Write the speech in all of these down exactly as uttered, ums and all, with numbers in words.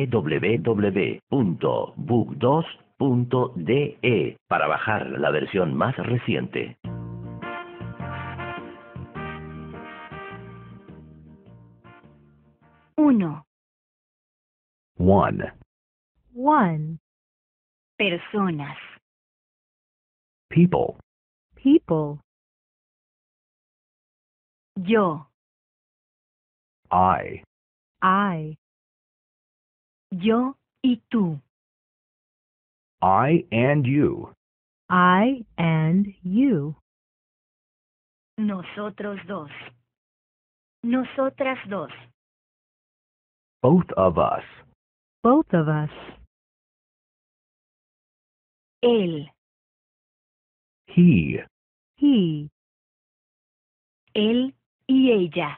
w w w punto book dos punto d e para bajar la versión más reciente. Uno. One. One. Personas. People. People. Yo. I. I. Yo y tú. I and you. I and you. Nosotros dos. Nosotras dos. Both of us. Both of us. Él. He. He. Él y ella.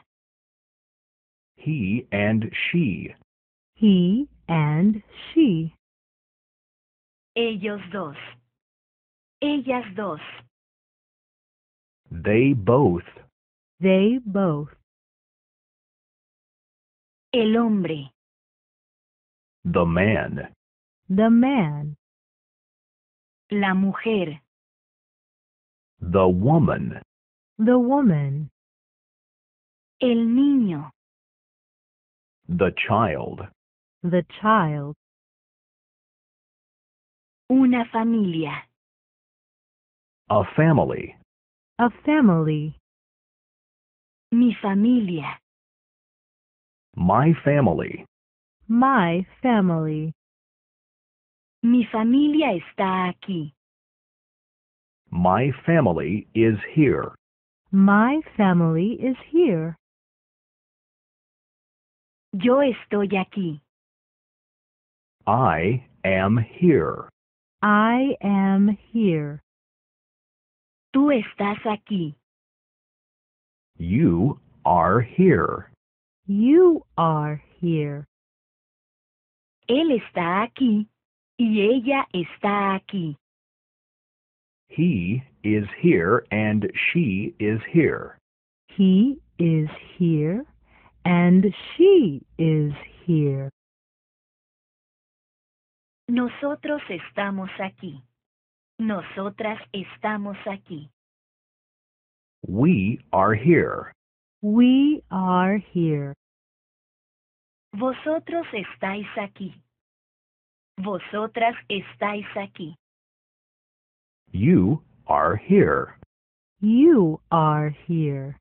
He and she. He and she. Ellos dos. Ellas dos. They both. They both. El hombre. The man. The man. La mujer. The woman. The woman. El niño. The child. The child. Una familia. A family. A family. Mi familia. My family. My family. Mi familia está aquí. My family is here. My family is here. Yo estoy aquí. I am here. I am here. Tú estás aquí. You are here. You are here. Él está aquí y ella está aquí. He is here and she is here. He is here and she is here. Nosotros estamos aquí. Nosotras estamos aquí. We are here. We are here. Vosotros estáis aquí. Vosotras estáis aquí. You are here. You are here.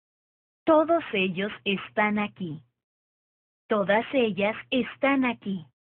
Todos ellos están aquí. Todas ellas están aquí.